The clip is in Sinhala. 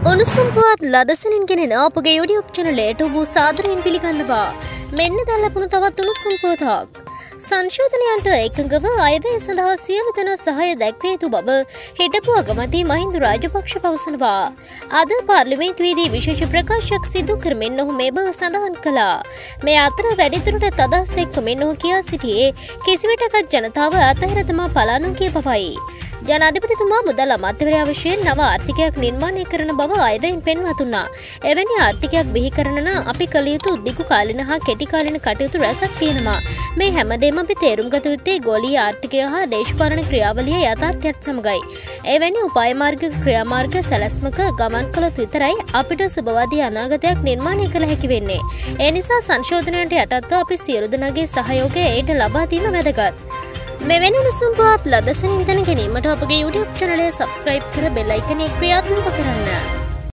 උණුසුම් පුවත් ලදසනින් ගෙනෙන අපගේ YouTube channelයට ඔබ සාදරයෙන් පිළිගන්නවා. මෙන්න දැන් ලැබුණු තවත් උණුසුම් පුවතක්. සංශෝධනයන්ට එකඟව අයවැය සඳහා සියලු දෙනා සහාය දැක්විය යුතු බව හිටපු අගමැති මහින්ද රාජපක්ෂ පවසනවා. අද පාර්ලිමේන්තුවේදී විශේෂ ප්‍රකාශයක් සිදු කරමින් ඔහු මේ බව සඳහන් කළා. මේ අතර වැඩිදුරටත් අදහස් දැක්වමින් ඔහු කියා සිටියේ කිසිවිටකත් ජනතාව අතහැර දමා පලා නොගිය බවයි. ජනාධිපතිතුමා මුදල් අමාත්‍යවරයා වශයෙන් නව ආර්ථිකයක් නිර්මාණය කරන බව අයවැයෙන් පෙන්වා දුන්නා. එවැනි ආර්ථිකයක් බිහි කරන නම් අපි කළ යුතු දිගු කාලින හා කෙටි කාලින කටයුතු රැසක් තියෙනවා. මේ හැමදේම අපි තේරුම් ගත යුත්තේ ගෝලීය ආර්ථිකය හා දේශපාලන ක්‍රියාවලිය යථාර්ථයත් සමගයි. එවැනි උපාය මාර්ග ක්‍රියාමාර්ග සැලැස්මක ගමන් කළොත් විතරයි අපිට සුබවාදී අනාගතයක් නිර්මාණය කළ හැකි වෙන්නේ. ඒ නිසා සංශෝධනයට යටත්ව අපි සියලු දෙනාගේ සහයෝගය ඒට ලබා දීම වැදගත්. මෙවැනි උණුසුම් පුවත් ලදසනින් දැන ගැනීමට අපගේ YouTube channel එක subscribe කර bell icon එක ක්‍රියාත්මක කරන්න.